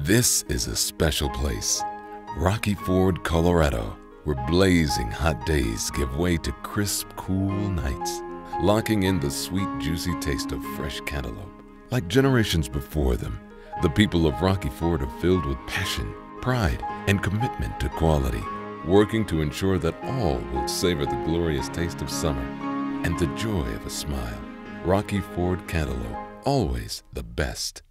This is a special place, Rocky Ford, Colorado, where blazing hot days give way to crisp, cool nights, locking in the sweet, juicy taste of fresh cantaloupe. Like generations before them, the people of Rocky Ford are filled with passion, pride, and commitment to quality, working to ensure that all will savor the glorious taste of summer and the joy of a smile. Rocky Ford Cantaloupe, always the best.